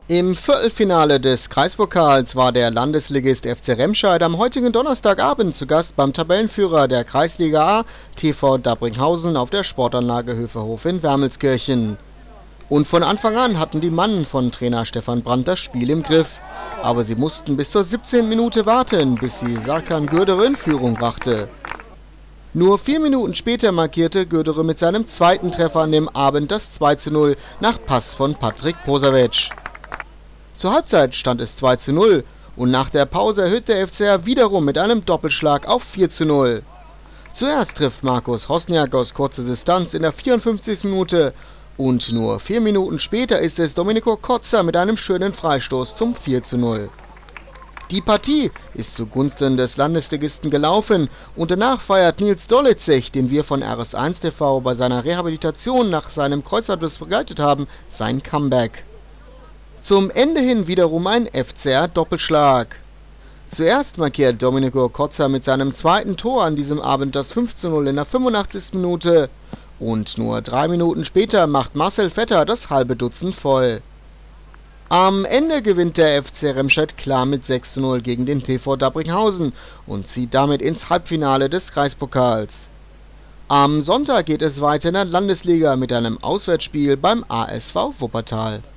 Im Viertelfinale des Kreispokals war der Landesligist FC Remscheid am heutigen Donnerstagabend zu Gast beim Tabellenführer der Kreisliga A, TV Dabbringhausen, auf der Sportanlage Höferhof in Wermelskirchen. Und von Anfang an hatten die Mannen von Trainer Stefan Brandt das Spiel im Griff. Aber sie mussten bis zur 17. Minute warten, bis sie Serkan Gödere in Führung brachte. Nur 4 Minuten später markierte Gödere mit seinem zweiten Treffer an dem Abend das 2:0 nach Pass von Patrick Posavetsch. Zur Halbzeit stand es 2:0 und nach der Pause erhöht der FCR wiederum mit einem Doppelschlag auf 4:0. Zuerst trifft Markus Hosniak aus kurzer Distanz in der 54. Minute und nur 4 Minuten später ist es Domenico Kotzer mit einem schönen Freistoß zum 4:0. Die Partie ist zugunsten des Landesligisten gelaufen und danach feiert Nils Dolitzek, den wir von RS1 TV bei seiner Rehabilitation nach seinem Kreuzbandriss begleitet haben, sein Comeback. Zum Ende hin wiederum ein FCR-Doppelschlag. Zuerst markiert Domenico Kotzer mit seinem zweiten Tor an diesem Abend das 5:0 in der 85. Minute und nur 3 Minuten später macht Marcel Vetter das halbe Dutzend voll. Am Ende gewinnt der FC Remscheid klar mit 6:0 gegen den TV Dabbringhausen und zieht damit ins Halbfinale des Kreispokals. Am Sonntag geht es weiter in der Landesliga mit einem Auswärtsspiel beim ASV Wuppertal.